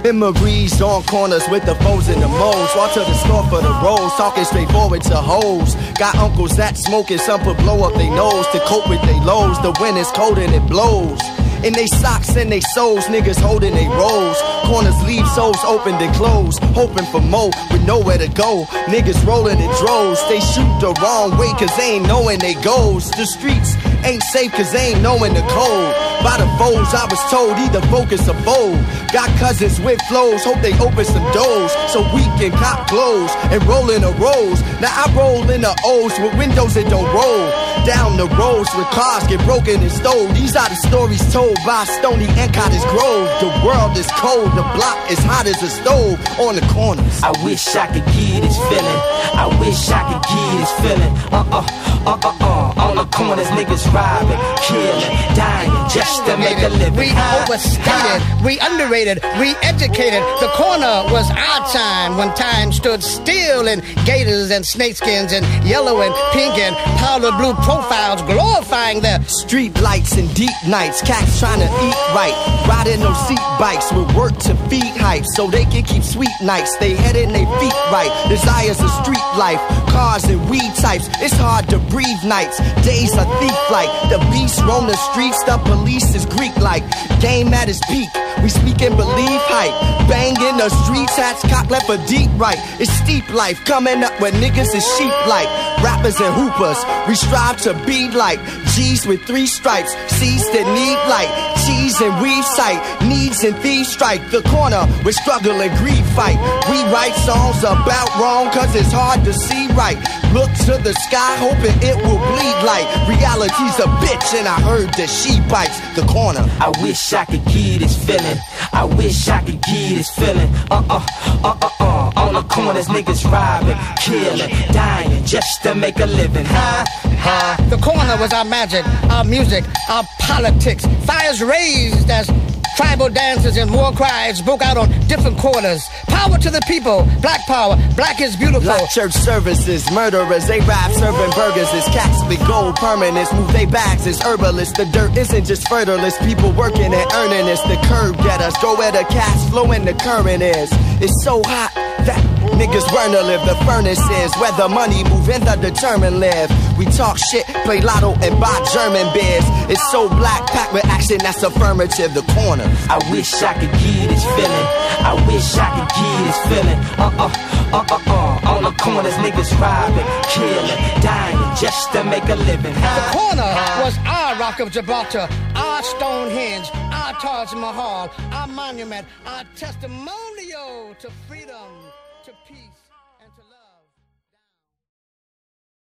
Memories on corners with the foes and the moles. Walk to the store for the rolls, talking straightforward to hoes. Got uncles that smoking, some put blow up their nose to cope with their lows. The wind is cold and it blows. In they socks and they soles, niggas holding they rolls. Corners leave souls open and closed, hoping for more with nowhere to go. Niggas rolling in droves, they shoot the wrong way cause they ain't knowing they goes. The streets ain't safe cause they ain't knowing the code. By the foes I was told either focus or fold. Got cousins with flows, hope they open some doors so we can cop clothes and roll in the rolls. Now I roll in the O's with windows that don't roll. Down the roads where cars get broken and stole. These are the stories told by Stony and Cottage Grove. The world is cold, the block is hot as a stove on the corners. I wish I could get this feeling. I wish I could get this feeling. On the corners, niggas robbing, killing, dying just to make a living. We overstated, we underrated, we educated. The corner was our time when time stood still in gators and snakeskins and yellow and pink and powder blue profiles glorifying their street lights and deep nights. Cats trying to eat right, riding those seat bikes with work to feed hype so they can keep sweet nights. They head and they feet right. Desires of street life, cars and weed types. It's hard to breathe nights. Days are thief-like. The beast roam the streets. The police is Greek-like. Game at its peak. We speak and believe hype. Bang in the streets. Hats cocked left for deep right. It's steep life. Coming up where niggas is sheep-like. Rappers and hoopers. We strive to be like G's with 3 stripes. C's that need light. Cheese and weave sight. Needs and thieves strike. The corner with struggle and greed fight. We write songs about wrong cause it's hard to see right. Look to the sky hoping it will bleed like reality's a bitch and I heard that she bites the corner. I wish I could get this feeling. I wish I could get this feeling. On the corners, niggas robbing, killing, dying just to make a living. The corner was our magic, our music, our politics. Fires raised as tribal dances and war cries broke out on different corners. Power to the people, black power, black is beautiful. Black church services, murderers, they rap serving burgers. It's cats with gold permanents, move they bags as herbalists. The dirt isn't just fertile, it's people working and earning this. The curb get us, go where the cash flow and the current is. It's so hot that niggas burn to live. The furnace is where the money move and the determined live. We talk shit, play lotto and buy German beers. It's so black, packed with action that's affirmative. The corner. I wish I could get this feeling. I wish I could get this feeling. On the corners, niggas robbing, killing, dying just to make a living. The corner was our Rock of Gibraltar, our Stonehenge, our Taj Mahal, our monument, our testimonial to freedom, to peace.